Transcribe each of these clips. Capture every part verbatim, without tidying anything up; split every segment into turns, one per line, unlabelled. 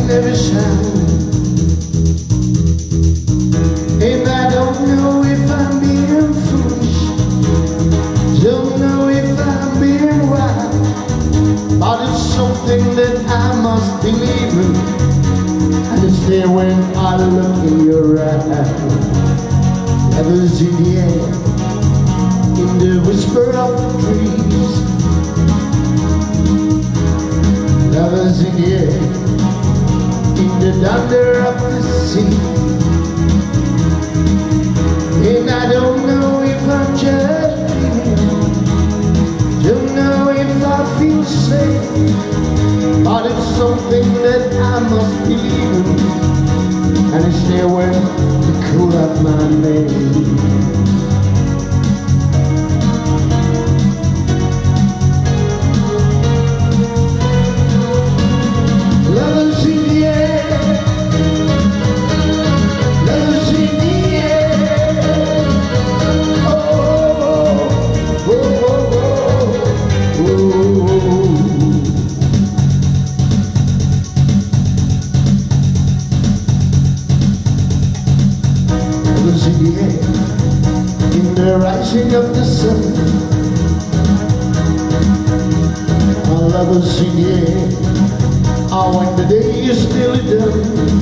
never shine. And I don't know if I'm being foolish, don't know if I'm being wise, but it's something that I must believe in, and it's there when I look in your eyes. Lovers in the air, in the whisper of the trees. Lovers in the air, in the thunder of the sea. And I don't know if I'm just dreaming, don't know if I feel safe, but it's something that I must believe in, and it's there when you call out my name. In the rising of the sun, our lovers in the air, oh, when the day is still done.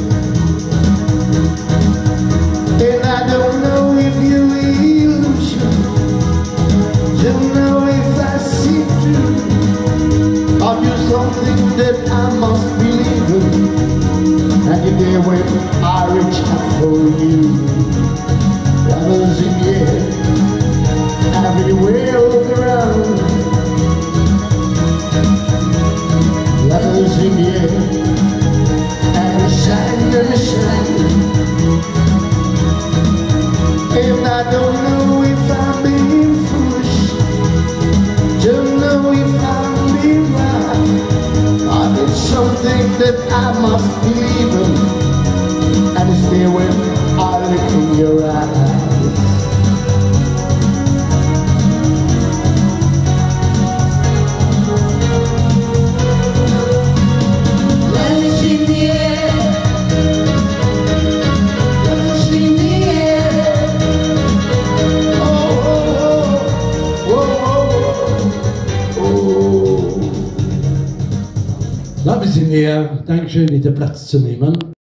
And I don't know if you illusion, don't know if I see through, or you something that I must believe in, and you're there when I reach out for you. Lovers in the air, everywhere all around. Lovers in the air, and shine and shine. And I don't know if I'm being foolish, don't know if I'm being right, but it's something that I must believe in, and it's there when I look in your eyes.
Love is in the air. Dankeschön, nicht den Platz zu nehmen.